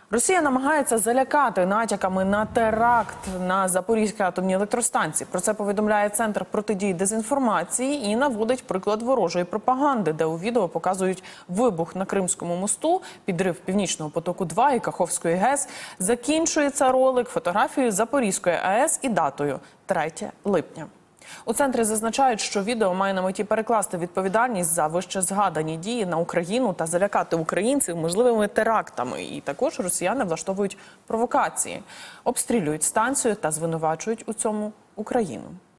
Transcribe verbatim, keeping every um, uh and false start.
Росія намагається залякати натяками на теракт на Запорізькій атомній електростанції. Про це повідомляє Центр протидії дезінформації і наводить приклад ворожої пропаганди, де у відео показують вибух на Кримському мосту, підрив Північного потоку-два і Каховської ГЕС. Закінчується ролик фотографією Запорізької АЕС і датою третє липня. У центрі зазначають, що відео має на меті перекласти відповідальність за вище згадані дії на Україну та залякати українців можливими терактами. І також росіяни влаштовують провокації, обстрілюють станцію та звинувачують у цьому Україну.